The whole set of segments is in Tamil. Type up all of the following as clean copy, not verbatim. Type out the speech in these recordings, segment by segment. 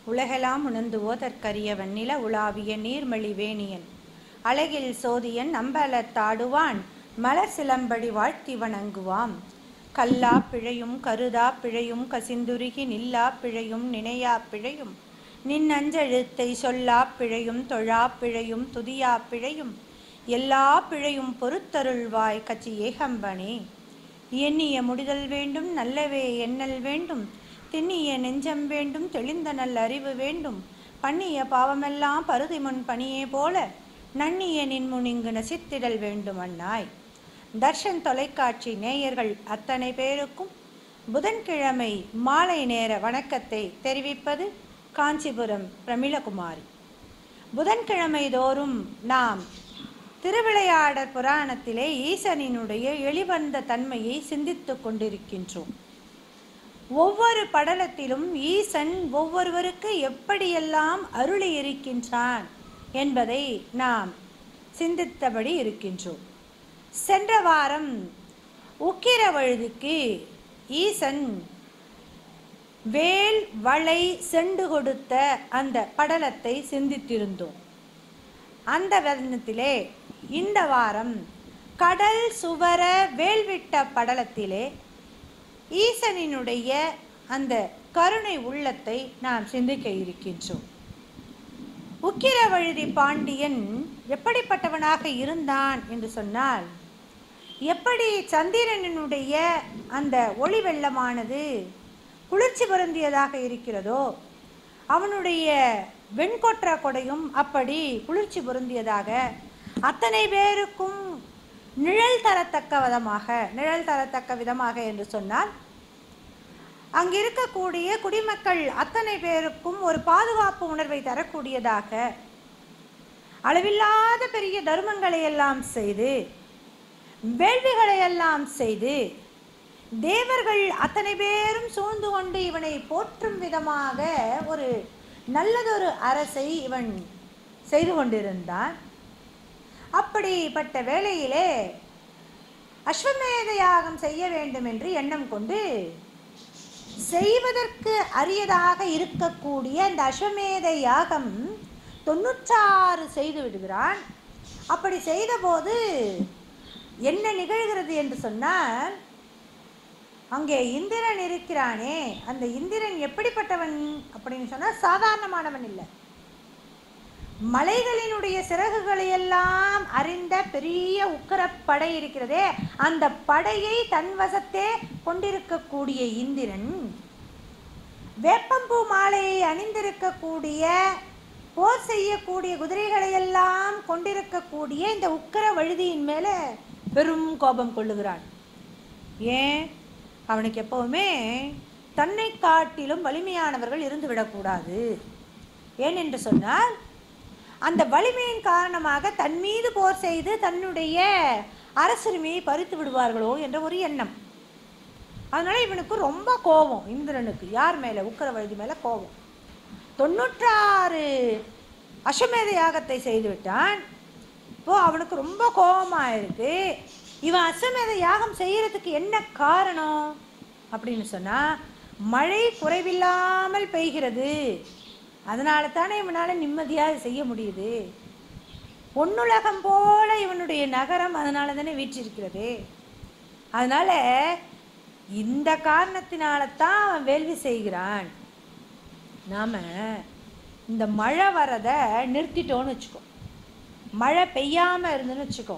உலகெலாம் உணர்ந்து ஓதற்கரியவன் நில உலாவிய நீர்மலி வேணியன் அழகில் சோதியன் அம்பலத்தாடுவான் மலர் சிலம்படி வாழ்த்தி வணங்குவாம். கல்லா பிழையும் கருதா பிழையும் கசிந்துருகி நில்லா பிழையும் நினையா பிழையும் நின் அஞ்செழுத்தை சொல்லா பிழையும் தொழா பிழையும் துதியா பிழையும் எல்லா பிழையும் பொறுத்தருள்வாய் கச்சி ஏகம்பனே. எண்ணிய முடிதல் வேண்டும் நல்லவே எண்ணல் வேண்டும் திண்ணிய நெஞ்சம் வேண்டும் தெளிந்த நல் அறிவு வேண்டும் பண்ணிய பாவமெல்லாம் பருதி முன் பணியே போல நன்னிய நின்முனிங்கு நசித்திடல் வேண்டும் அண்ணாய். தர்ஷன் தொலைக்காட்சி நேயர்கள் அத்தனை பேருக்கும் புதன்கிழமை மாலை நேர வணக்கத்தை தெரிவிப்பது காஞ்சிபுரம் பிரமிளகுமாரி. புதன்கிழமை தோறும் நாம் திருவிளையாடற் புராணத்திலே ஈசனினுடைய எளிவந்த தன்மையை சிந்தித்து கொண்டிருக்கின்றோம். ஒவ்வொரு படலத்திலும் ஈசன் ஒவ்வொருவருக்கு எப்படியெல்லாம் அருளி இருக்கின்றான் என்பதை நாம் சிந்தித்தபடி இருக்கின்றோம். சென்ற வாரம் உக்கிரவழுதிக்கு ஈசன் வேல் வளை செண்டு கொடுத்த அந்த படலத்தை சிந்தித்திருந்தோம். அந்த வர்ணத்திலே இந்த வாரம் கடல் சுவர வேல்விட்ட படலத்திலே ஈசனினுடைய அந்த கருணை உள்ளத்தை நாம் சிந்திக்க இருக்கின்றோம். உக்கிரவழுதி பாண்டியன் எப்படிப்பட்டவனாக இருந்தான் என்று சொன்னால், எப்படி சந்திரனினுடைய அந்த ஒளி வெள்ளமானது குளிர்ச்சி பொருந்தியதாக இருக்கிறதோ அவனுடைய வெண்கொற்ற கொடையும் அப்படி குளிர்ச்சி பொருந்தியதாக அத்தனை பேருக்கும் நிழல் தரத்தக்க விதமாக என்று சொன்னால் அங்கு இருக்கக்கூடிய குடிமக்கள் அத்தனை பேருக்கும் ஒரு பாதுகாப்பு உணர்வை தரக்கூடியதாக அளவில்லாத பெரிய தர்மங்களை எல்லாம் செய்து வேள்விகளை எல்லாம் செய்து தேவர்கள் அத்தனை பேரும் சூழ்ந்து கொண்டு இவனை போற்றும் விதமாக ஒரு நல்லதொரு அரசை இவன் செய்து கொண்டிருந்தான். அப்படிப்பட்ட வேளையிலே அஸ்வமேத யாகம் செய்ய வேண்டும் என்று எண்ணம் கொண்டு செய்வதற்கு அரியதாக இருக்கக்கூடிய இந்த அஸ்வமேத யாகம் 96 செய்து விடுகிறான். அப்படி செய்தபோது என்ன நிகழ்கிறது என்று சொன்னால், அங்கே இந்திரன் இருக்கிறானே, அந்த இந்திரன் எப்படிப்பட்டவன் அப்படின்னு சொன்னால் சாதாரணமானவன் இல்லை. மலைகளினுடைய சிறகுகளை எல்லாம் அறிந்த பெரிய உக்கிரப்படை இருக்கிறதே, அந்த படையை தன்வசத்தே கொண்டிருக்கக்கூடிய இந்திரன், வேப்பம்பூ மாலையை அணிந்திருக்கக்கூடிய போர் செய்யக்கூடிய குதிரைகளை எல்லாம் கொண்டிருக்கக்கூடிய இந்த உக்கிர வழுதியின் மேல பெரும் கோபம் கொள்ளுகிறான். ஏன்? அவனுக்கு எப்பவுமே தன்னை காட்டிலும் வலிமையானவர்கள் இருந்து விடக்கூடாது. ஏனென்று சொன்னால், அந்த வலிமையின் காரணமாக தன் மீது போர் செய்து தன்னுடைய அரசுரிமையை பறித்து விடுவார்களோ என்ற ஒரு எண்ணம். அதனால இவனுக்கு ரொம்ப கோபம். இந்திரனுக்கு யார் மேல? உக்கிரவழுதி மேல கோபம். 96 அஸ்வமேத யாகத்தை செய்து விட்டான். இப்போ அவனுக்கு ரொம்ப கோபமா இருக்கு. இவன் அஸ்வமேத யாகம் செய்யறதுக்கு என்ன காரணம் அப்படின்னு சொன்னா, மழை குறைவில்லாமல் பெய்கிறது, அதனால தானே இவனால் நிம்மதியாக செய்ய முடியுது. பொன்னுலகம் போல இவனுடைய நகரம் அதனால தானே வீற்றிருக்கிறது. அதனால இந்த காரணத்தினால தான் அவன் வேள்வி செய்கிறான். நாம இந்த மழை வரதை நிறுத்திட்டோன்னு வச்சுக்கோ, மழை பெய்யாம இருந்துன்னு வச்சுக்கோ,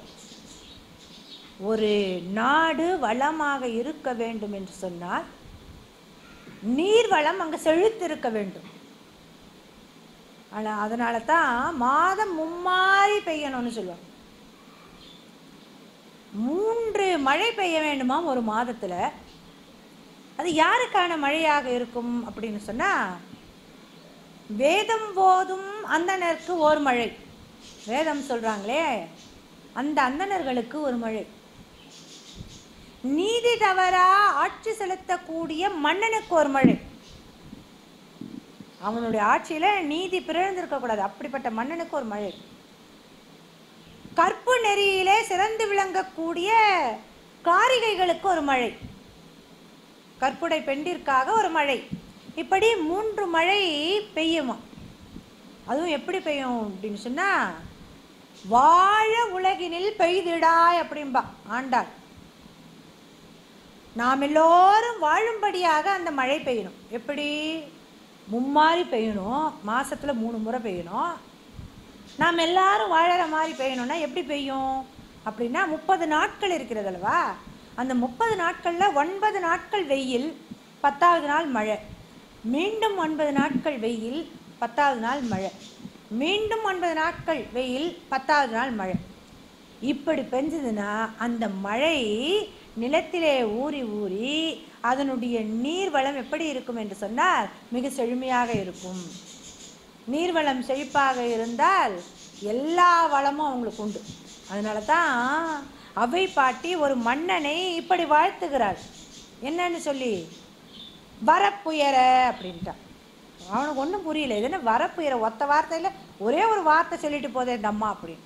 ஒரு நாடு வளமாக இருக்க வேண்டும் என்று சொன்னால் நீர் வளம் அங்கே செழித்திருக்க வேண்டும். ஆனால் அதனால தான் மாதம் மும்மாறி பெய்யணும்னு சொல்லுவாங்க. 3 மழை பெய்ய வேண்டுமா ஒரு மாதத்தில். அது யாருக்கான மழையாக இருக்கும் அப்படின்னு சொன்னால், வேதம் போதும் அந்தணருக்கு ஒரு மழை, வேதம் சொல்கிறாங்களே அந்த அந்தணர்களுக்கு ஒரு மழை, நீதி தவறா ஆட்சி செலுத்தக்கூடிய மன்னனுக்கு ஒரு மழை, அவனுடைய ஆட்சியில நீதி பிறழ்ந்திருக்கக்கூடாது அப்படிப்பட்ட மன்னனுக்கு ஒரு மழை, கற்பு நெறியிலே சிறந்து விளங்கக்கூடிய காரிகைகளுக்கு ஒரு மழை, கற்புடை பெண்டிற்காக ஒரு மழை, இப்படி 3 மழை பெய்யுமா. அதுவும் எப்படி பெய்யும் அப்படின்னு சொன்னா, வாழ உலகினில் பெய்திடாய் அப்படின்பா ஆண்டாள். நாம் எல்லோரும் வாழும்படியாக அந்த மழை பெய்யணும். எப்படி? மும்மாரி பெய்யணும், மாசத்துல 3 முறை பெய்யணும். நாம் எல்லாரும் வாழற மாதிரி பெய்யணும்னா எப்படி பெய்யும் அப்படின்னா, 30 நாட்கள் இருக்கிறது அல்லவா, அந்த 30 நாட்களில் 9 நாட்கள் வெயில், 10வது நாள் மழை, மீண்டும் 9 நாட்கள் வெயில், 10வது நாள் மழை, மீண்டும் 9 நாட்கள் வெயில், 10வது நாள் மழை. இப்படி பெஞ்சதுன்னா அந்த மழை நிலத்திலே ஊறி ஊறி அதனுடைய நீர்வளம் எப்படி இருக்கும் என்று சொன்னால் மிக செழுமையாக இருக்கும். நீர்வளம் செழிப்பாக இருந்தால் எல்லா வளமும் அவங்களுக்கு உண்டு. அதனால தான் அவை பாட்டி ஒரு மன்னனை இப்படி வாழ்த்துகிறாள். என்னன்னு சொல்லி, வரப்புயர அப்படின்ட்டா. அவனுக்கு ஒன்றும் புரியல, இது என்ன வரப்புயர, ஒத்த வார்த்தையில் ஒரே ஒரு வார்த்தை சொல்லிட்டு போதே இந்த அம்மா அப்படின்னு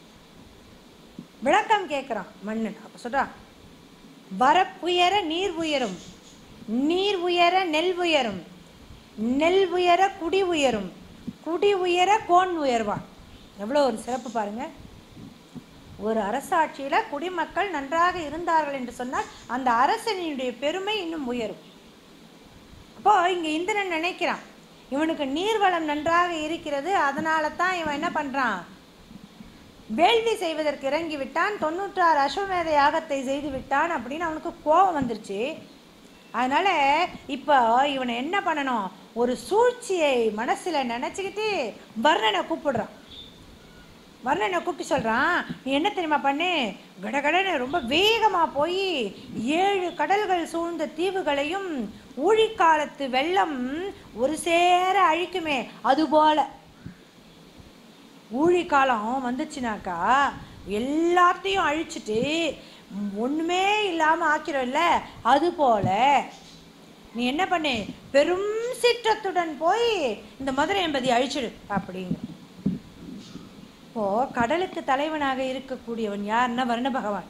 விளக்கம் கேட்குறான் மன்னன். அப்போ சொல்கிறான், வரப்புயர நீர் உயரும், நீர் உயர நெல் உயரும், நெல் உயர குடி உயரும், குடி உயர கோன் உயர்வான். எவ்வளோ ஒரு சிறப்பு பாருங்க. ஒரு அரசாட்சியில் குடிமக்கள் நன்றாக இருந்தார்கள் என்று சொன்னால் அந்த அரசனுடைய பெருமை இன்னும் உயரும். அப்போ இங்கே இந்திரன் நினைக்கிறான், இவனுக்கு நீர்வளம் நன்றாக இருக்கிறது, அதனால தான் இவன் என்ன பண்ணுறான், வேள்வி செய்வதற்கு இறங்கி விட்டான், 96 அஸ்வமேத யாகத்தை செய்து விட்டான் அப்படின்னு அவனுக்கு கோபம் வந்துருச்சு. அதனால் இப்போ இவனை என்ன பண்ணணும், ஒரு சூழ்ச்சியை மனசில் நினச்சிக்கிட்டு வர்ணனை கூப்பிடுறான். வர்ணனை கூப்பிட்டு சொல்கிறான், நீ என்ன தெரியுமா பண்ணு, கடகடன்னு ரொம்ப வேகமாக போய் 7 கடல்கள் சூழ்ந்த தீவுகளையும் ஊழிக்காலத்து வெள்ளம் ஒரு சேர அழிக்குமே அதுபோல், ஊழிக்காலம் வந்துச்சுனாக்கா எல்லாத்தையும் அழிச்சிட்டு ஒன்றுமே இல்லாமல் ஆக்கிறோம்ல, அதுபோல் நீ என்ன பண்ணு, பெரும் சீற்றத்துடன் போய் இந்த மதுரை எம்பதி அழிச்சிடு அப்படிங்க. இப்போது கடலுக்கு தலைவனாக இருக்கக்கூடியவன் யாருன்னா வருண பகவான்.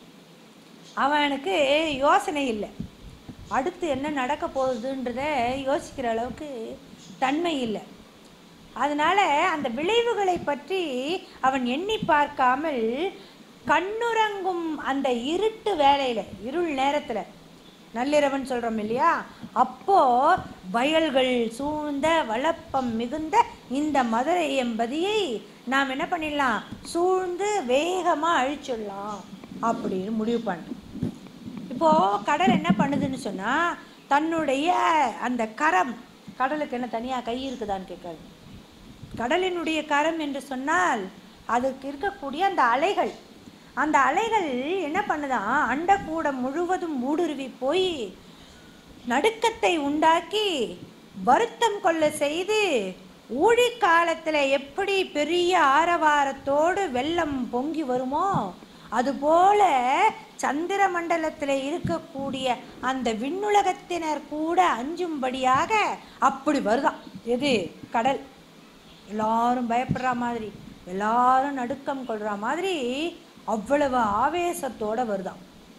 அவனுக்கு யோசனை இல்லை, அடுத்து என்ன நடக்க போகுதுன்றத யோசிக்கிற அளவுக்கு தன்மை இல்லை. அதனால் அந்த விளைவுகளை பற்றி அவன் எண்ணி பார்க்காமல் கண்ணுறங்கும் அந்த இருட்டு வேலையில், இருள் நேரத்தில், நள்ளிரவன் சொல்கிறோம் இல்லையா, அப்போது வயல்கள் சூழ்ந்த வளப்பம் மிகுந்த இந்த மதுரை எம்பதியை நாம் என்ன பண்ணிடலாம், சூழ்ந்து வேகமாக அழிச்சிடலாம் அப்படின்னு முடிவு பண்ணோம். இப்போது கடல் என்ன பண்ணுதுன்னு சொன்னால், தன்னுடைய அந்த கரம், கடலுக்கு என்ன தனியாக கை இருக்குதான்னு கேட்காது, கடலினுடைய கரம் என்று சொன்னால் அதுக்கு இருக்கக்கூடிய அந்த அலைகள், அந்த அலைகள் என்ன பண்ணுதான், அண்டக்கூடம் முழுவதும் ஊடுருவி போய் நடுக்கத்தை உண்டாக்கி வருத்தம் கொள்ள செய்து, ஊழிக்காலத்தில் எப்படி பெரிய ஆரவாரத்தோடு வெள்ளம் பொங்கி வருமோ அதுபோல சந்திர மண்டலத்தில் இருக்கக்கூடிய அந்த விண்ணுலகத்தினர் கூட அஞ்சும்படியாக அப்படி வருதான். எது? கடல். எல்லாரும் பயப்படுற மாதிரி, எல்லாரும் நடுக்கம் கொள்கிற மாதிரி அவ்வளவு ஆவேசத்தோடு வருதான்.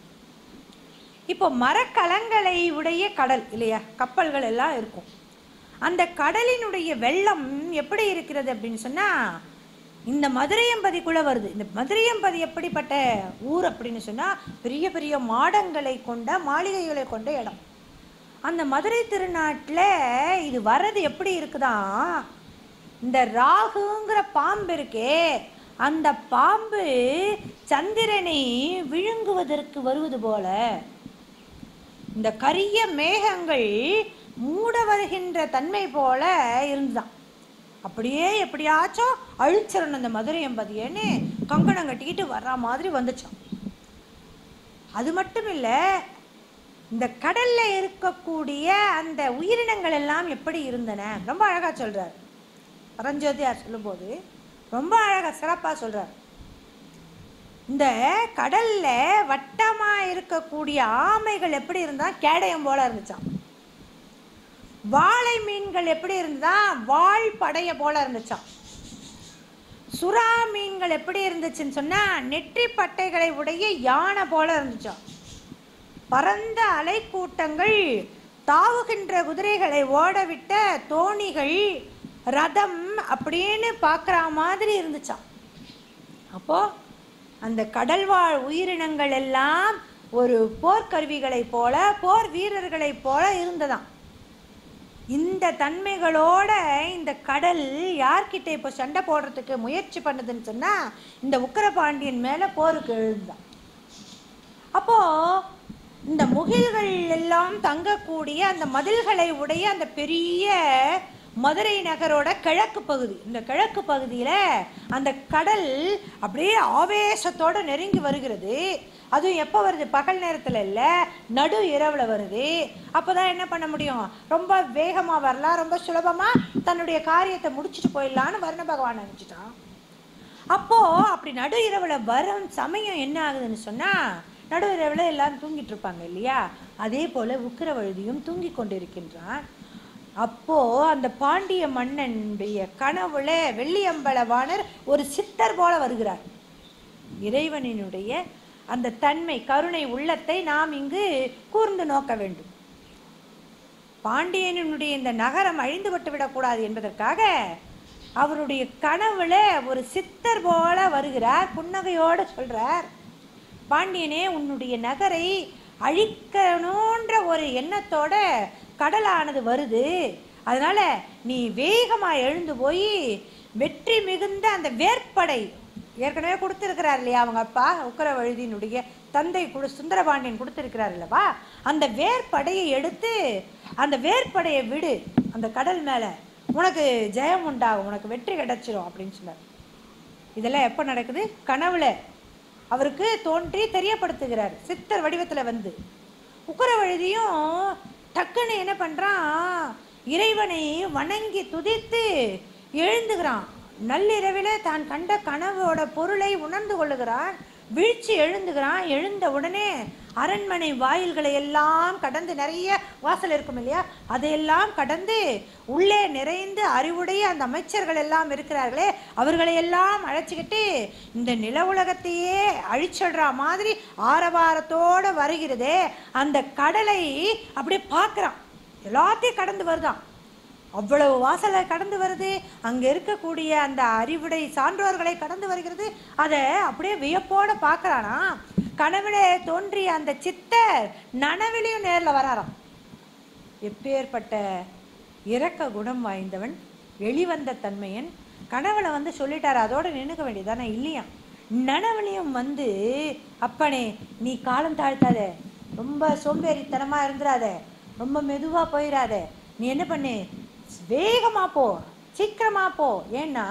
இப்போ மரக்கலங்களை உடைய கடல் இல்லையா, கப்பல்கள் எல்லாம் இருக்கும். அந்த கடலினுடைய வெள்ளம் எப்படி இருக்கிறது அப்படின்னு சொன்னால் இந்த மதுரையம்பதிக்குள்ளே வருது. இந்த மதுரையம்பதி எப்படிப்பட்ட ஊர் அப்படின்னு சொன்னால் பெரிய பெரிய மாடங்களை கொண்ட, மாளிகைகளை கொண்ட இடம். அந்த மதுரை திருநாட்டில் இது வர்றது எப்படி இருக்குதான், இந்த ராகுங்கிற பாம்பு இருக்கே, அந்த பாம்பு சந்திரனை விழுங்குவதற்கு வருவது போல இந்த கரிய மேகங்கள் மூட வருகின்ற தன்மை போல இருந்துதான். அப்படியே எப்படியாச்சும் அழிச்சிடணும் இந்த மதுரை எம்பதியன்னு கங்கணம் கட்டிக்கிட்டு வர்ற மாதிரி வந்துச்சான். அது மட்டும் இல்லை, இந்த கடல்ல இருக்கக்கூடிய அந்த உயிரினங்கள் எல்லாம் எப்படி இருந்தன ரொம்ப அழகா சொல்றார் பரஞ்சோதியார். சொல்லும்போது ரொம்ப அழகா சிறப்பா சொல்றார். இந்த கடல்ல வட்டமா இருக்கக்கூடிய ஆமைகள் எப்படி இருந்தா கேடயம் போல இருந்துச்சான். வாழை மீன்கள் எப்படி இருந்தா வாள் படைய போல இருந்துச்சான். சுறா மீன்கள் எப்படி இருந்துச்சுன்னு சொன்னா நெற்றி பட்டைகளை உடைய யானை போல இருந்துச்சான். பரந்த அலை கூட்டங்கள் தாவுகின்ற குதிரைகளை ஓடவிட்ட தோணிகள், ரதம் அப்படின்னு பார்க்குற மாதிரி இருந்துச்சான். அப்போ அந்த கடல்வாழ் உயிரினங்கள் எல்லாம் ஒரு போர்க்கருவிகளைப் போல, போர் வீரர்களைப் போல இருந்ததாம். இந்த தன்மைகளோட இந்த கடல் யார்கிட்ட இப்போ சண்டை போடுறதுக்கு முயற்சி பண்ணுதுன்னு சொன்னால் இந்த உக்கிரபாண்டியன் மேலே போருக்கு எழுந்தான். அப்போது இந்த முகில்கள் எல்லாம் தங்கக்கூடிய அந்த மதில்களை உடைய அந்த பெரிய மதுரை நகரோட கிழக்கு பகுதி, இந்த கிழக்கு பகுதியில் அந்த கடல் அப்படியே ஆவேசத்தோடு நெருங்கி வருகிறது. அதுவும் எப்போ வருது? பகல் நேரத்தில் இல்லை, நடு இரவில் வருது. அப்போ தான் என்ன பண்ண முடியும்? ரொம்ப வேகமாக வரலாம், ரொம்ப சுலபமாக தன்னுடைய காரியத்தை முடிச்சுட்டு போயிடலான்னு வர்ண பகவான் நினச்சிட்டான். அப்போது அப்படி நடு இரவில் வரும் சமயம் என்ன ஆகுதுன்னு சொன்னால், நடு இரவில் எல்லாரும் தூங்கிட்டு இருப்பாங்க இல்லையா, அதே போல் உக்கிரவழுதியும் தூங்கி கொண்டிருக்கின்றான். அப்போது அந்த பாண்டிய மன்னனுடைய கனவுல வெள்ளியம்பலவாணர் ஒரு சித்தர் போல வருகிறார். இறைவனினுடைய அந்த தன்மை, கருணை உள்ளத்தை நாம் இங்கு கூர்ந்து நோக்க வேண்டும். பாண்டியனுடைய இந்த நகரம் அழிந்துபட்டு விடக்கூடாது என்பதற்காக அவருடைய கனவுல ஒரு சித்தர் போல வருகிறார். புன்னகையோடு சொல்றார், பாண்டியனே, உன்னுடைய நகரை அழிக்கணுன்ற ஒரு எண்ணத்தோட கடலானது வருது. அதனால நீ வேகமாக எழுந்து போய் வெற்றி மிகுந்த அந்த வேற்படை ஏற்கனவே கொடுத்துருக்கிறார் இல்லையா அவங்க அப்பா உக்கிரவழுதியினுடைய தந்தை சுந்தரபாண்டியன் கொடுத்துருக்கிறார் இல்லவா, அந்த வேற்படையை எடுத்து அந்த வேற்படையை விடு அந்த கடல் மேலே, உனக்கு ஜெயம் உண்டாகும், உனக்கு வெற்றி கிடைச்சிரும் அப்படின்னு சொன்னார். இதெல்லாம் எப்போ நடக்குது? கனவுல அவருக்கு தோன்றி தெரியப்படுத்துகிறார் சித்தர் வடிவத்தில் வந்து. உக்கிரவழுதியும் டக்குன்னு என்ன பண்ணுறான், இறைவனை வணங்கி துதித்து எழுந்துகிறான். நள்ளிரவில் தான் கண்ட கனவோட பொருளை உணர்ந்து கொள்ளுகிறான். வீழ்ச்சி எழுந்துகிறான். எழுந்த உடனே அரண்மனை வாயில்களை எல்லாம் கடந்து, நிறைய வாசல் இருக்கும் இல்லையா, அதையெல்லாம் கடந்து உள்ளே நிறைந்து அறிவுடைய அந்த அமைச்சர்கள் எல்லாம் இருக்கிறார்களே, அவர்களையெல்லாம் அழைச்சிக்கிட்டு இந்த நில உலகத்தையே அழிச்சிடுற மாதிரி ஆரவாரத்தோடு வருகிறதே அந்த கடலை அப்படியே பார்க்குறான். எல்லாத்தையும் கடந்து வருதான். அவ்வளவு வாசலை கடந்து வருது. அங்கே இருக்கக்கூடிய அந்த அறிவுடை சான்றோர்களை கடந்து வருகிறது. அதை அப்படியே வியப்போடு பார்க்குறானா. கனவிலே தோன்றிய அந்த சித்தர் நனவிலையும் நேரில் வராராம். எப்பேற்பட்ட இரக்க குணம் வாய்ந்தவன், வெளிவந்த தன்மையன். கனவுல வந்து சொல்லிட்டார், அதோட நினைக்க வேண்டியதானே இல்லையா. நனவிலையும் வந்து, அப்பனே நீ காலம் தாழ்த்தாத, ரொம்ப சோம்பேறித்தனமாக இருந்துடாத, ரொம்ப மெதுவாக போயிடாத, நீ என்ன பண்ணு, வேகமாக போ, சீக்கிரமாக போ. ஏன்னா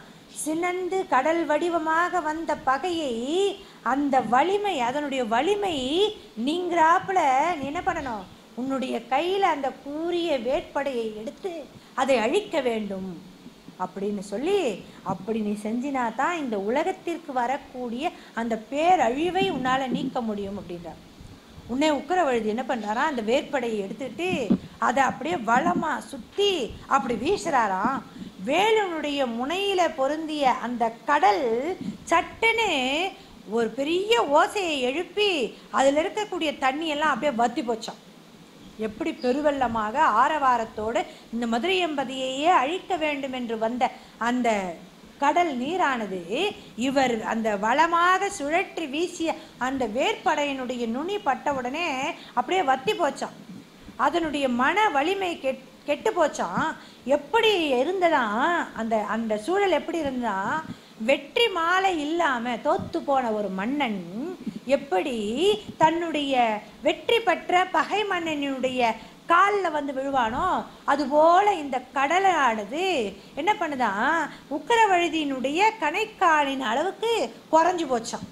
சினந்து கடல் வடிவமாக வந்த பகையை, அந்த வலிமை, அதனுடைய வலிமை நீங்கிறாப்புல நீ என்ன பண்ணணும், உன்னுடைய கையில் அந்த கூரிய வேட்படையை எடுத்து அதை அழிக்க வேண்டும் அப்படின்னு சொல்லி, அப்படி நீ செஞ்சினா தான் இந்த உலகத்திற்கு வரக்கூடிய அந்த பேரழிவை உன்னால் நீக்க முடியும் அப்படின்றார். உன்னை உக்கிரவழுதி என்ன பண்ணுறாரா, அந்த வேற்படையை எடுத்துட்டு அதை அப்படியே வளமாக சுற்றி அப்படி வீசுறாராம். வேலனுடைய முனையில் பொருந்திய அந்த கடல் சட்டுன்னு ஒரு பெரிய ஓசையை எழுப்பி அதில் இருக்கக்கூடிய தண்ணியெல்லாம் அப்படியே வத்தி போச்சான். எப்படி பெருவெள்ளமாக ஆரவாரத்தோடு இந்த மதுரை எம்பதியையே அழிக்க வேண்டும் என்று வந்த அந்த கடல் நீரானது இவர் அந்த வளமாக சுழற்றி வீசிய அந்த வேற்படையினுடைய நுனி பட்டவுடனே அப்படியே வத்தி போச்சான். அதனுடைய மன வலிமை கெட்டு போச்சான். எப்படி இருந்ததான் அந்த அந்த சூழல் எப்படி இருந்தா, வெற்றி மாலை இல்லாமல் தோத்து போன ஒரு மன்னன் எப்படி தன்னுடைய வெற்றி பெற்ற பகை மன்னனுடைய காலில் வந்து விழுவானோ, அதுபோல இந்த கடலானது என்ன பண்ணுதான், உக்கிரவழுதியினுடைய கணைக்காலின் அளவுக்கு குறைஞ்சு போச்சான்.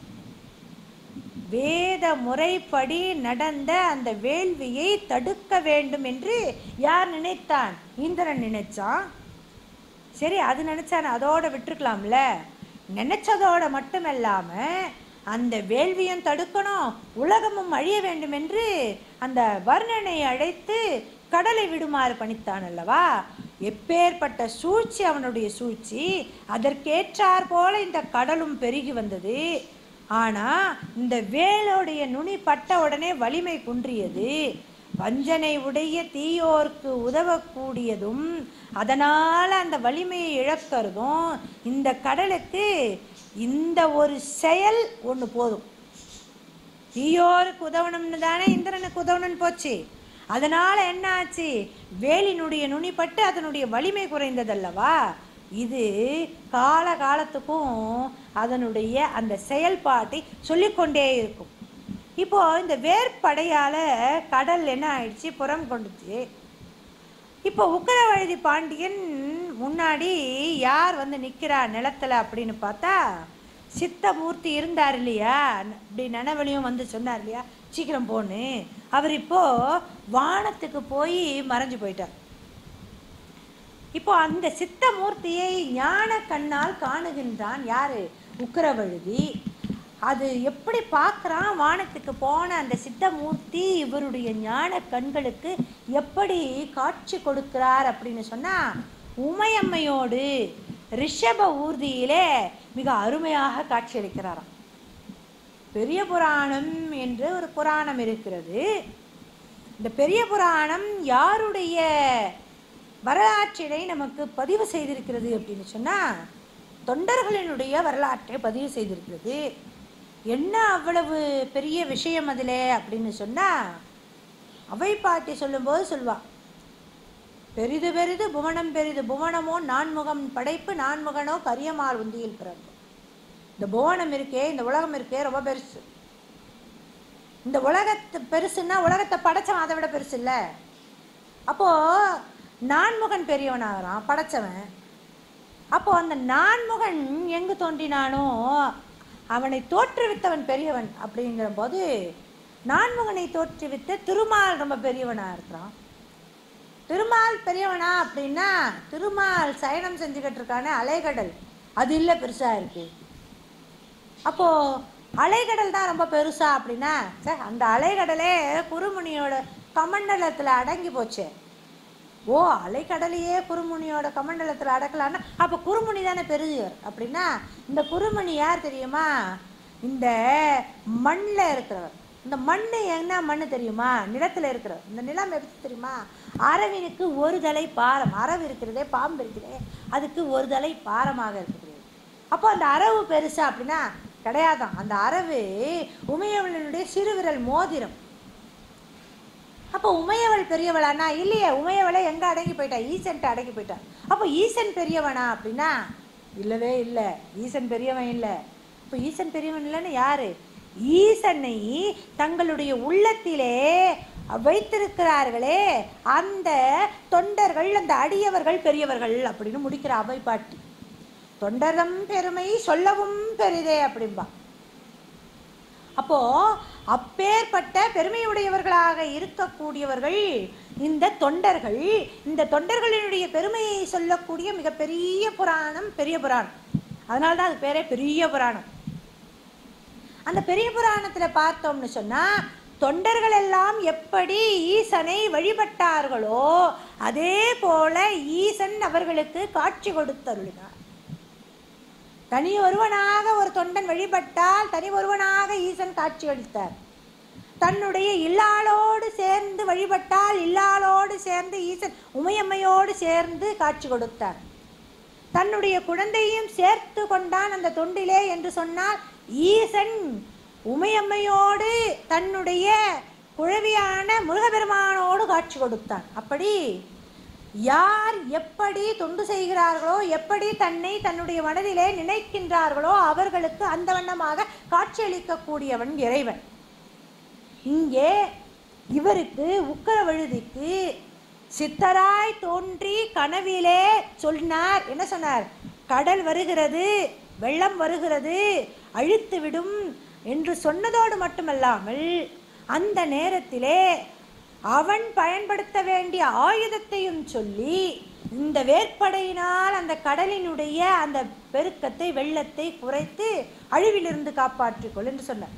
வேத முறைப்படி நடந்த அந்த வேள்வியை தடுக்க வேண்டும் என்று யார் நினைத்தான்? இந்திரன் நினைச்சான். சரி, அது நினைச்சான், அதோட விட்டுருக்கலாம்ல. நினைச்சதோட மட்டுமல்லாம அந்த வேள்வியும் தடுக்கணும், உலகமும் அழிய வேண்டும் என்று அந்த வர்ணனை அழைத்து கடலை விடுமாறு பணித்தான் அல்லவா. எப்பேற்பட்ட சூழ்ச்சி அவனுடைய சூழ்ச்சி. அதற்கேற்றார் போல இந்த கடலும் பெருகி வந்தது. ஆனால் இந்த வேலோடைய நுனி பட்ட உடனே வலிமை குன்றியது. வஞ்சனை உடைய தீயோர்க்கு உதவக்கூடியதும் அதனால் அந்த வலிமையை இழக்கிறதும் இந்த கடலுக்கு இந்த ஒரு செயல் ஒன்று போதும். தீயோருக்கு உதவணும்னு தானே இந்திரனுக்கு உதவணும்னு போச்சு. அதனால் என்ன ஆச்சு? வேலினுடைய நுனிப்பட்டு அதனுடைய வலிமை குறைந்ததல்லவா? இது காலத்துக்கும் அதனுடைய அந்த செயல்பாட்டை சொல்லிக்கொண்டே இருக்கும். இப்போது இந்த வேற்படையால் கடல் என்ன ஆயிடுச்சு? புறம் கொண்டுச்சு. இப்போ உக்கிரவழுதி பாண்டியன் முன்னாடி யார் வந்து நிற்கிறா நிலத்தில் அப்படின்னு பார்த்தா சித்தமூர்த்தி இருந்தார் இல்லையா? இப்படி நனவழியும் வந்து சொன்னார் இல்லையா, சீக்கிரம் போன்னு. அவர் இப்போது வானத்துக்கு போய் மறைஞ்சு போயிட்டார். இப்போ அந்த சித்தமூர்த்தியை ஞான கண்ணால் காணுகின்றான் யார்? உக்கிரவழுதி. அது எப்படி பார்க்குறான்? வானத்துக்கு போன அந்த சித்தமூர்த்தி இவருடைய ஞான கண்களுக்கு எப்படி காட்சி கொடுக்கிறார் அப்படின்னு சொன்னால், உமையம்மையோடு ரிஷப ஊர்தியிலே மிக அருமையாக காட்சியளிக்கிறாராம். பெரிய புராணம் என்று ஒரு புராணம் இருக்கிறது. இந்த பெரிய புராணம் யாருடைய வரலாற்றினை நமக்கு பதிவு செய்திருக்கிறது அப்படின்னு சொன்னால், தொண்டர்களினுடைய வரலாற்றை பதிவு செய்திருக்கிறது. என்ன அவ்வளவு பெரிய விஷயம் அதில் அப்படின்னு சொன்னால், அவை பாட்டி சொல்லும்போது சொல்வா, பெரிது பெரிது புவனம் பெரிது புவனமோ நான்முகம் படைப்பு நான்முகனோ கரியமால் உந்தியில் பிறகு. இந்த புவனம் இருக்கே, இந்த உலகம் இருக்கே, ரொம்ப பெருசு. இந்த உலகத்து பெருசுன்னா உலகத்தை படைச்சவன் அதை விட பெருசு இல்லை. அப்போது நான்முகன் பெரியவனாகிறான் படைச்சவன். அப்போது அந்த நான்முகன் எங்கு தோன்றினானோ அவனை தோற்றுவித்தவன் பெரியவன். அப்படிங்கிற போது நான்முகனை தோற்றுவித்த திருமால் ரொம்ப பெரியவனாக இருக்கிறான். திருமால் பெரியவனா அப்படின்னா, திருமால் சயனம் செஞ்சுக்கிட்டு இருக்கானே அலைகடல், அது இல்லை பெருசாக இருக்குது. அப்போது அலைகடல் தான் ரொம்ப பெருசா அப்படின்னா, அந்த அலைகடலே குருமுனியோட கமண்டலத்தில் அடங்கி போச்சு. ஓ, அலைக்கடலையே குருமுனியோட கமண்டலத்தில் அடக்கலான்னா அப்போ குருமுனி தானே பெரியவர் அப்படின்னா, இந்த குருமுனி யார் தெரியுமா? இந்த மண்ணில் இருக்கிறவர். இந்த மண் என்ன மண் தெரியுமா? நிலத்தில் இருக்கிறவர். இந்த நிலம் எப்படி தெரியுமா? அரவினுக்கு ஒரு தலை பாரம். அரவு இருக்கிறதே, பாம்பு இருக்கிறதே, அதுக்கு ஒரு தலை பாரமாக இருக்கிறது. அப்போ அந்த அரவு பெருசா அப்படின்னா கிடையாதான். அந்த அரவு உமையவளுடைய சிறுவிரல் மோதிரம். அப்போ உமையவள் பெரியவளானா? இல்லையே, உமையவளை எங்கே அடங்கி போயிட்டா? ஈசன்ட்டு அடங்கி போயிட்டா. அப்போ ஈசன் பெரியவனா அப்படின்னா இல்லவே இல்லை, ஈசன் பெரியவன் இல்லை. இப்போ ஈசன் பெரியவன் இல்லைன்னு யாரு? ஈசனை தங்களுடைய உள்ளத்திலே வைத்திருக்கிறார்களே அந்த தொண்டர்கள், அந்த அடியவர்கள் பெரியவர்கள் அப்படின்னு முடிக்கிற அவை பாட்டி. தொண்டரும் பெருமை சொல்லவும் பெரிதே அப்படின்பா. அப்போ அப்பேற்பட்ட பெருமையுடையவர்களாக இருக்கக்கூடியவர்கள் இந்த தொண்டர்கள். இந்த தொண்டர்களினுடைய பெருமையை சொல்லக்கூடிய மிகப்பெரிய புராணம் பெரிய புராணம். அதனால்தான் அது பேரே பெரிய புராணம். அந்த பெரிய புராணத்தில் பார்த்தோம்னு சொன்னால், தொண்டர்கள் எல்லாம் எப்படி ஈசனை வழிபட்டார்களோ அதே போல ஈசன் அவர்களுக்கு காட்சி கொடுத்தருளினார். தனி ஒருவனாக ஒரு தொண்டன் வழிபட்டால் தனி ஒருவனாக ஈசன் காட்சி அளித்தார். தன்னுடைய இல்லாளோடு சேர்ந்து வழிபட்டால் இல்லாளோடு சேர்ந்து ஈசன் உமையம்மையோடு சேர்ந்து காட்சி கொடுத்தார். தன்னுடைய குழந்தையும் சேர்த்து கொண்டான் அந்த தொண்டிலே என்று சொன்னால் ஈசன் உமையம்மையோடு தன்னுடைய குழவியான முருகபெருமானோடு காட்சி கொடுத்தான். அப்படி யார் எப்படி தொண்டு செய்கிறார்களோ, எப்படி தன்னை தன்னுடைய மனதிலே நினைக்கின்றார்களோ அவர்களுக்கு அந்த வண்ணமாக காட்சியளிக்கக்கூடியவன் இறைவன். இங்கே இவருக்கு உக்கிரவழுதிக்கு சித்தராய் தோன்றி கனவிலே சொன்னார். என்ன சொன்னார்? கடல் வருகிறது, வெள்ளம் வருகிறது, அழித்து விடும் என்று சொன்னதோடு மட்டுமல்லாமல் அந்த நேரத்திலே அவன் பயன்படுத்த வேண்டிய ஆயுதத்தையும் சொல்லி இந்த வேற்படையினால் அந்த கடலினுடைய அந்த பெருக்கத்தை வெள்ளத்தை குறைத்து அழிவிலிருந்து காப்பாற்றிக்கொள் என்று சொன்னார்.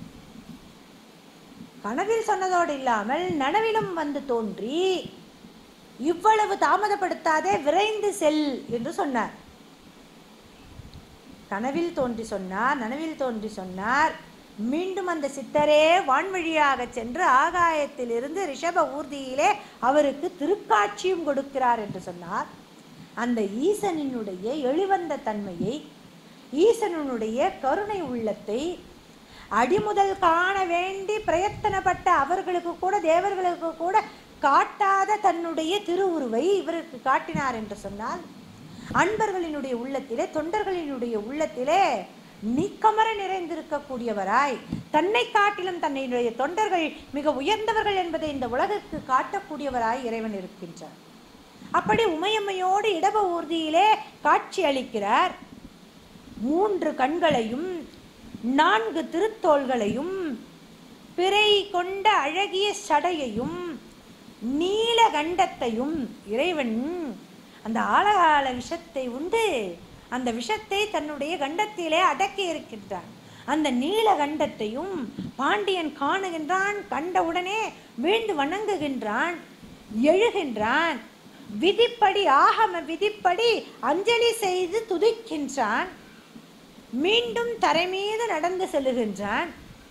கனவில் சொன்னதோடு இல்லாமல் நனவிலும் வந்து தோன்றி இவ்வளவு தாமதப்படுத்தாதே விரைந்து செல் என்று சொன்னார். கனவில் தோன்றி சொன்னார், நனவில் தோன்றி சொன்னார், மீண்டும் அந்த சித்தரே வான்வழியாக சென்று ஆகாயத்திலிருந்து ரிஷப ஊர்தியிலே அவருக்கு திருக்காட்சியும் கொடுக்கிறார் என்று சொன்னார். அந்த ஈசனினுடைய எளிவந்த தன்மையை, ஈசனுடைய கருணை உள்ளத்தை அடிமுதல் காண வேண்டி பிரயத்தனப்பட்ட அவர்களுக்கு கூட, தேவர்களுக்கு கூட காட்டாத தன்னுடைய திருவுருவை இவருக்கு காட்டினார் என்று சொன்னால், அன்பர்களினுடைய உள்ளத்திலே, தொண்டர்களினுடைய உள்ளத்திலே நீக்கமர நிறைந்திருக்கக்கூடியவராய், தன்னை காட்டிலும் தன்னுடைய தொண்டர்கள் மிக உயர்ந்தவர்கள் என்பதை இந்த உலகிற்கு காட்டக்கூடியவராய் இறைவன் இருக்கின்றார். அப்படி உமையம்மையோடு இடப ஊர்தியிலே காட்சி அளிக்கிறார். 3 கண்களையும் 4 திருத்தோள்களையும் பிறை கொண்ட அழகிய சடையையும் நீலகண்டத்தையும் இறைவன் அந்த ஆலகால விஷத்தை உண்டு அந்த விஷத்தை தன்னுடைய கண்டத்திலே அடக்கி இருக்கின்றான். அந்த நீலகண்டத்தையும் பாண்டியன் காணுகின்றான். கண்டவுடனே வீழ்ந்து வணங்குகின்றான், எழுகின்றான். விதிப்படி, ஆகம விதிப்படி அஞ்சலி செய்து துதிக்கின்றான். மீண்டும் தரை மீது நடந்து செல்லுகின்றான்.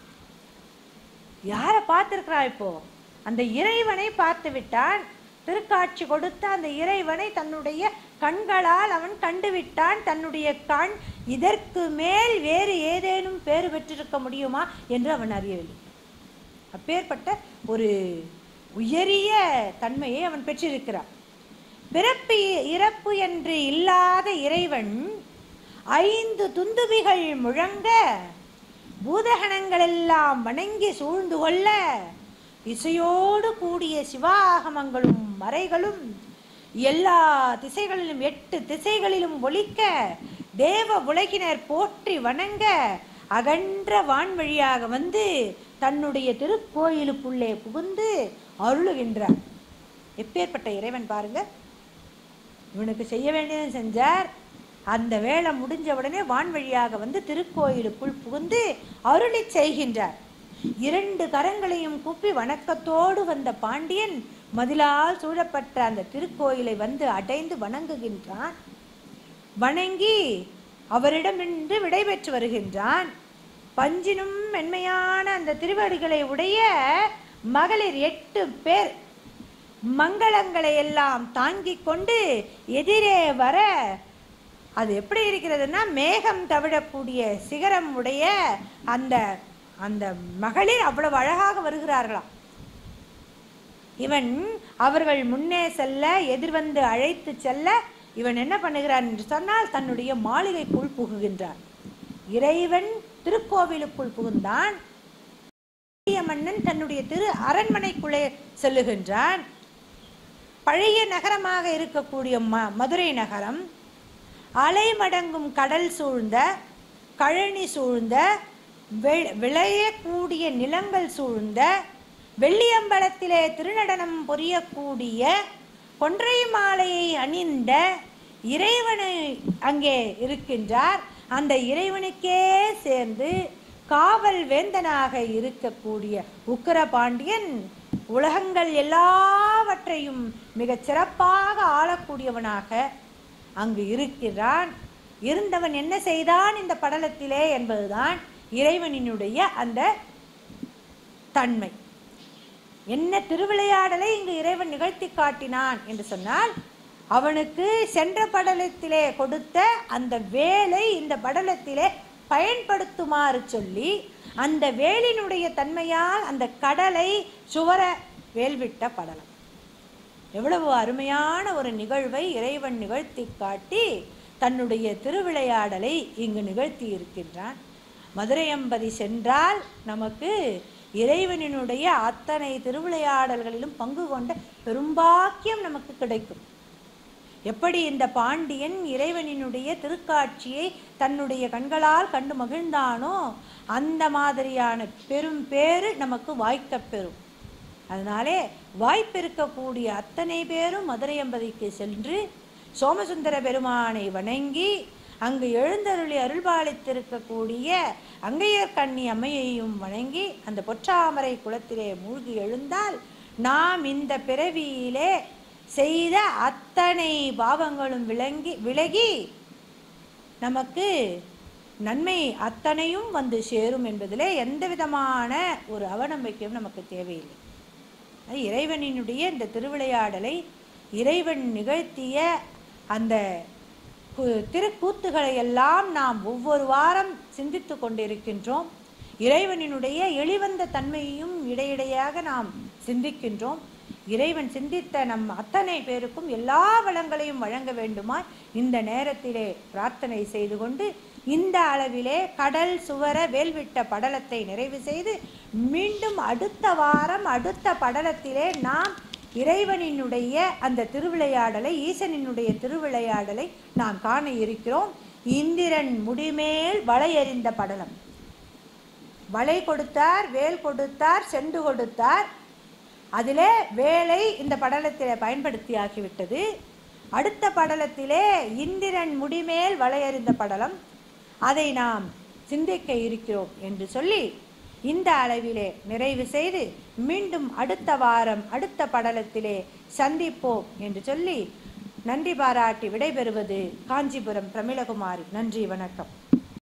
யாரை பார்த்திருக்கிறா? இப்போ அந்த இறைவனை பார்த்து விட்டான். திருக்காட்சி கொடுத்த அந்த இறைவனை தன்னுடைய கண்களால் அவன் கண்டுவிட்டான். தன்னுடைய கண் இதற்கு மேல் வேறு ஏதேனும் பேறு பெற்றிருக்க முடியுமா என்று அவன் அறியவில்லை. அப்பேற்பட்ட ஒரு உயரிய தன்மையை அவன் பெற்றிருக்கிறான். பிறப்பு இறப்பு என்று இல்லாத இறைவன் 5 துந்துபிகள் முழங்க பூதகணங்கள் எல்லாம் வணங்கி சூழ்ந்து கொள்ள இசையோடு கூடிய சிவாகமங்களும் மறைகளும் எல்லா திசைகளிலும் 8 திசைகளிலும் ஒலிக்க தேவ உலகினர் போற்றி வணங்க அகன்ற வான்வழியாக வந்து தன்னுடைய திருக்கோயிலுக்குள்ளே புகுந்து அருளுகின்றார். எப்பேற்பட்ட இறைவன் பாருங்க! இவனுக்கு செய்ய வேண்டியதை செஞ்சார். அந்த வேலை முடிஞ்ச உடனே வான்வழியாக வந்து திருக்கோயிலுக்குள் புகுந்து அருளி செய்கின்றார். 2 கரங்களையும் கூப்பி வணக்கத்தோடு வந்த பாண்டியன் மதிலால் சூழப்பட்ட அந்த திருக்கோயிலை வந்து அடைந்து வணங்குகின்றான். வணங்கி அவரிடமிருந்து விடைபெற்று வருகின்றான். பஞ்சினும் மென்மையான அந்த திருவடிகளை உடைய மகளிர் 8 பேர் மங்களங்களை எல்லாம் தாங்கிக் கொண்டு எதிரே வர, அது எப்படி இருக்கிறதுன்னா, மேகம் தவிழக்கூடிய சிகரம் உடைய அந்த அந்த மகளிர் அவ்வளவு அழகாக வருகிறார்களாம். இவன் அவர்கள் முன்னே செல்ல, எதிர்வந்து அழைத்து செல்ல, இவன் என்ன பண்ணுகிறான் என்று சொன்னால் தன்னுடைய மாளிகைக்குள் புகுகின்றான். இறைவன் திருக்கோவிலுக்குள் புகுந்தான். மன்னன் தன்னுடைய திரு அரண்மனைக்குள்ளே செல்லுகின்றான். பழைய நகரமாக இருக்கக்கூடிய மதுரை நகரம் அலைமடங்கும் கடல் சூழ்ந்த, கழனி சூழ்ந்த, விளையக்கூடிய நிலங்கள் சூழ்ந்த, வெள்ளியம்பலத்திலே திருநடனம் புரியக்கூடிய, கொன்றை மாலையை அணிந்த இறைவனை அங்கே இருக்கின்றார். அந்த இறைவனுக்கே சேர்ந்து காவல் வேந்தனாக இருக்கக்கூடிய உக்கிர பாண்டியன் உலகங்கள் எல்லாவற்றையும் மிகச் சிறப்பாக ஆளக்கூடியவனாக அங்கு இருக்கிறான். இருந்தவன் என்ன செய்தான் இந்த படலத்திலே என்பதுதான் இறைவனினுடைய அந்த தன்மை. என்ன திருவிளையாடலை இங்கு இறைவன் நிகழ்த்தி காட்டினான் என்று சொன்னால், அவனுக்கு சென்ற படலத்திலே கொடுத்த அந்த வேலை இந்த படலத்திலே பயன்படுத்துமாறு சொல்லி, அந்த வேலினுடைய தன்மையால் அந்த கடலை சுவர வேல்விட்ட படலம். எவ்வளவு அருமையான ஒரு நிகழ்வை இறைவன் நிகழ்த்தி காட்டி தன்னுடைய திருவிளையாடலை இங்கு நிகழ்த்தி இருக்கின்றான். மதுரையம்பதி சென்றால் நமக்கு இறைவனினுடைய அத்தனை திருவிளையாடல்களிலும் பங்கு கொண்ட பெரும்பாக்கியம் நமக்கு கிடைக்கும். எப்படி இந்த பாண்டியன் இறைவனினுடைய திருக்காட்சியை தன்னுடைய கண்களால் கண்டு மகிழ்ந்தானோ, அந்த மாதிரியான பெரும் பேறு நமக்கு வாய்க்கப் பெறும். அதனாலே வாய்ப்பிருக்கக்கூடிய அத்தனை பேரும் மதுரையம்பதிக்கு சென்று சோமசுந்தர பெருமானை வணங்கி அங்கு எழுந்தருளி அருள்பாலித்திருக்கக்கூடிய அங்கையர் கண்ணி அம்மையையும் வணங்கி அந்த பொற்றாமரை குளத்திலே மூழ்கி எழுந்தால் நாம் இந்த பிறவியிலே செய்த அத்தனை பாவங்களும் விலகி நமக்கு நன்மை அத்தனையும் வந்து சேரும் என்பதிலே எந்த விதமான ஒரு அவநம்பிக்கையும் நமக்கு தேவையில்லை. அது இறைவனினுடைய இந்த திருவிளையாடலை இறைவன் நிகழ்த்திய அந்த திருக்கூத்துகளை எல்லாம் நாம் ஒவ்வொரு வாரம் சிந்தித்து கொண்டிருக்கின்றோம். இறைவனினுடைய எளிவந்த தன்மையையும் இடையிடையாக நாம் சிந்திக்கின்றோம். இறைவன் சிந்தித்த நம் அத்தனை பேருக்கும் எல்லா வளங்களையும் வழங்க வேண்டுமாய் இந்த நேரத்திலே பிரார்த்தனை செய்து கொண்டு, இந்த அளவிலே கடல் சுவர வேல்விட்ட படலத்தை நிறைவு செய்து மீண்டும் அடுத்த வாரம் அடுத்த படலத்திலே நாம் இறைவனினுடைய அந்த திருவிளையாடலை, ஈசனினுடைய திருவிளையாடலை நாம் காண இருக்கிறோம். இந்திரன் முடிமேல் வளையறிந்த படலம். வளை கொடுத்தார், வேல் கொடுத்தார், செண்டு கொடுத்தார். அதிலே வேலை இந்த படலத்திலே பயன்படுத்தியாகிவிட்டது. அடுத்த படலத்திலே இந்திரன் முடிமேல் வளையறிந்த படலம், அதை நாம் சிந்திக்க இருக்கிறோம் என்று சொல்லி இந்த அளவிலே நிறைவு செய்து மீண்டும் அடுத்த வாரம் அடுத்த படலத்திலே சந்திப்போம் என்று சொல்லி நன்றி பாராட்டி விடைபெறுவது காஞ்சிபுரம் பிரமிளகுமாரி. நன்றி, வணக்கம்.